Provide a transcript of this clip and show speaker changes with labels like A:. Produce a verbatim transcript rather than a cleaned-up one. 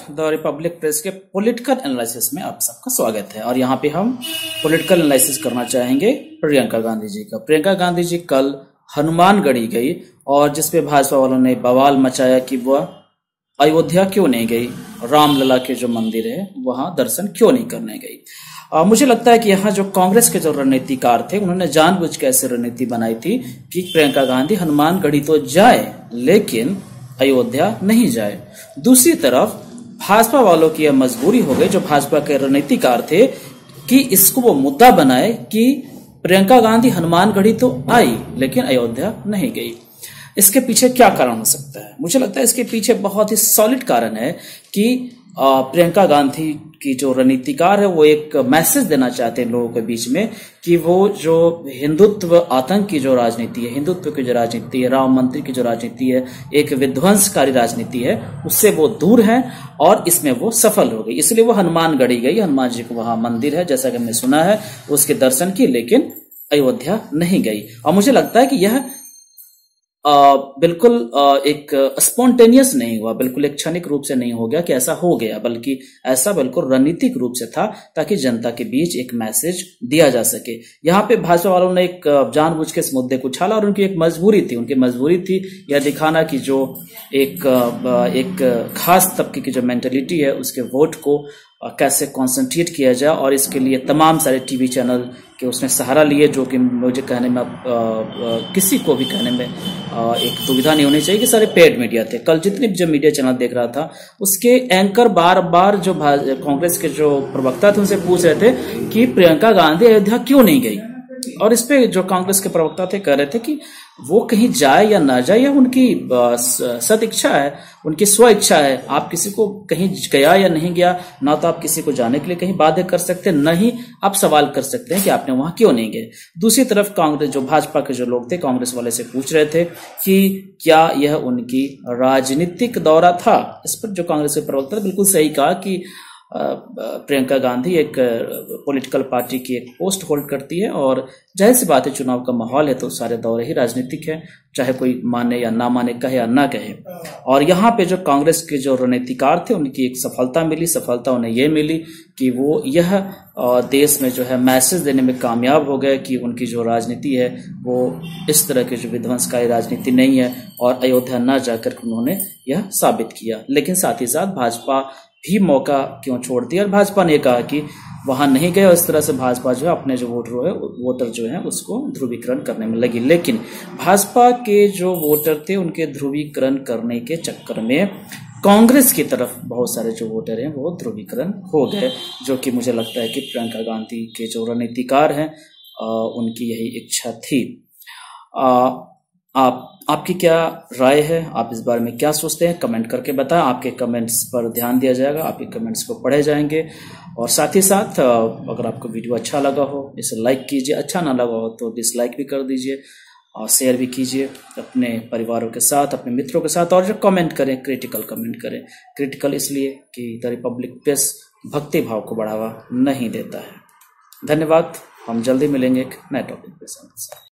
A: The republic press के political analysis में आप सबका स्वागत है। और यहाँ पे हम पॉलिटिकल एनालिसिस करना चाहेंगे प्रियंका गांधी जी का। प्रियंका गांधी जी कल हनुमानगढ़ी गई और जिसपे भाजपा वालों ने बवाल मचाया कि वह अयोध्या क्यों नहीं गई, रामलला के जो मंदिर है वहां दर्शन क्यों नहीं करने गई। आ, मुझे लगता है कि यहाँ जो कांग्रेस के जो रणनीतिकार थे उन्होंने जानबूझ के ऐसी रणनीति बनाई थी कि प्रियंका गांधी हनुमानगढ़ी तो जाए लेकिन अयोध्या नहीं जाए। दूसरी तरफ भाजपा वालों की यह मजबूरी हो गई, जो भाजपा के रणनीतिकार थे, कि इसको वो मुद्दा बनाए कि प्रियंका गांधी हनुमानगढ़ी तो आई लेकिन अयोध्या नहीं गई। इसके पीछे क्या कारण हो सकता है? मुझे लगता है इसके पीछे बहुत ही सॉलिड कारण है कि प्रियंका गांधी की जो रणनीतिकार है वो एक मैसेज देना चाहते हैं लोगों के बीच में कि वो जो हिंदुत्व आतंक की जो राजनीति है, हिंदुत्व की जो राजनीति है, राम मंदिर की जो राजनीति है, एक विध्वंसकारी राजनीति है, उससे वो दूर है और इसमें वो सफल हो गई। इसलिए वो हनुमानगढ़ी गई। हनुमान जी को वहां मंदिर है जैसा कि हमने सुना है, उसके दर्शन की, लेकिन अयोध्या नहीं गई। और मुझे लगता है कि यह आ, बिल्कुल आ, एक स्पॉन्टेनियस नहीं हुआ, बिल्कुल एक क्षणिक रूप से नहीं हो गया कि ऐसा हो गया, बल्कि ऐसा बिल्कुल रणनीतिक रूप से था ताकि जनता के बीच एक मैसेज दिया जा सके। यहाँ पे भाजपा वालों ने एक जानबूझ के इस मुद्दे को उछाला और उनकी एक मजबूरी थी उनकी मजबूरी थी यह दिखाना कि जो एक एक खास तबके की जो मेंटेलिटी है उसके वोट को कैसे कॉन्सेंट्रेट किया जाए। और इसके लिए तमाम सारे टीवी चैनल के उसने सहारा लिए, जो कि मुझे कहने में आ, आ, किसी को भी कहने में आ, एक दुविधा नहीं होनी चाहिए कि सारे पेड मीडिया थे। कल जितने भी जो मीडिया चैनल देख रहा था उसके एंकर बार बार जो कांग्रेस के जो प्रवक्ता थे उनसे पूछ रहे थे कि प्रियंका गांधी अयोध्या क्यों नहीं गई। और इस पे जो कांग्रेस के प्रवक्ता थे कह रहे थे कि वो कहीं जाए या ना जाए यह उनकी सद इच्छा है, उनकी स्व इच्छा है। आप किसी को कहीं गया या नहीं गया, ना तो आप किसी को जाने के लिए कहीं बाध्य कर सकते हैं, न ही आप सवाल कर सकते हैं कि आपने वहां क्यों नहीं गए। दूसरी तरफ कांग्रेस जो भाजपा के जो लोग थे कांग्रेस वाले से पूछ रहे थे कि क्या यह उनकी राजनीतिक दौरा था। इस पर जो कांग्रेस के प्रवक्ता ने बिल्कुल सही कहा कि प्रियंका गांधी एक पॉलिटिकल पार्टी की एक पोस्ट होल्ड करती है और जाहिर सी बात है चुनाव का माहौल है तो सारे दौरे ही राजनीतिक है, चाहे कोई माने या ना माने, कहे या ना कहे। और यहाँ पे जो कांग्रेस के जो रणनीतिकार थे उनकी एक सफलता मिली। सफलता उन्हें ये मिली कि वो यह देश में जो है मैसेज देने में कामयाब हो गए कि उनकी जो राजनीति है वो इस तरह की जो विध्वंसकारी राजनीति नहीं है और अयोध्या न जाकर उन्होंने यह साबित किया। लेकिन साथ ही साथ भाजपा भी मौका क्यों छोड़ दिया और भाजपा ने कहा कि वहां नहीं गए और इस तरह से भाजपा जो है अपने जो वोटर है वोटर जो है उसको ध्रुवीकरण करने में लगी। लेकिन भाजपा के जो वोटर थे उनके ध्रुवीकरण करने के चक्कर में कांग्रेस की तरफ बहुत सारे जो वोटर हैं वो ध्रुवीकरण हो गए, जो कि मुझे लगता है कि प्रियंका गांधी के जो रणनीतिकार हैं उनकी यही इच्छा थी। आ, आप आपकी क्या राय है, आप इस बारे में क्या सोचते हैं, कमेंट करके बताएं। आपके कमेंट्स पर ध्यान दिया जाएगा, आपके कमेंट्स को पढ़े जाएंगे। और साथ ही साथ अगर आपको वीडियो अच्छा लगा हो इसे लाइक कीजिए, अच्छा ना लगा हो तो डिसलाइक भी कर दीजिए और शेयर भी कीजिए अपने परिवारों के साथ, अपने मित्रों के साथ। और जो कमेंट करें क्रिटिकल कमेंट करें। क्रिटिकल इसलिए कि द रिपब्लिक प्रेस भक्ति भाव को बढ़ावा नहीं देता है। धन्यवाद। हम जल्दी मिलेंगे एक नए टॉपिक के साथ।